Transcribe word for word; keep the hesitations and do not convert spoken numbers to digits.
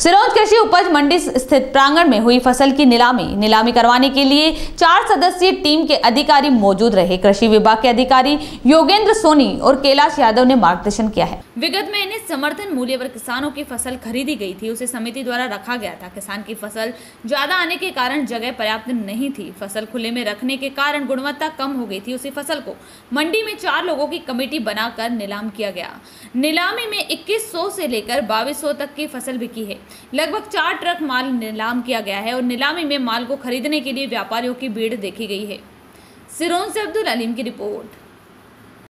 सिरोंज कृषि उपज मंडी स्थित प्रांगण में हुई फसल की नीलामी नीलामी करवाने के लिए चार सदस्यीय टीम के अधिकारी मौजूद रहे। कृषि विभाग के अधिकारी योगेंद्र सोनी और कैलाश यादव ने मार्गदर्शन किया है। विगत में इन्हें समर्थन मूल्य पर किसानों की फसल खरीदी गई थी, उसे समिति द्वारा रखा गया था। किसान की फसल ज्यादा आने के कारण जगह पर्याप्त नहीं थी। फसल खुले में रखने के कारण गुणवत्ता कम हो गई थी। उसी फसल को मंडी में चार लोगों की कमेटी बनाकर नीलाम किया गया। नीलामी में इक्कीस सौ से लेकर बाईस सौ तक की फसल बिकी है। लगभग चार ट्रक माल नीलाम किया गया है और नीलामी में माल को खरीदने के लिए व्यापारियों की भीड़ देखी गई है। सिरोंज से अब्दुल अलीम की रिपोर्ट।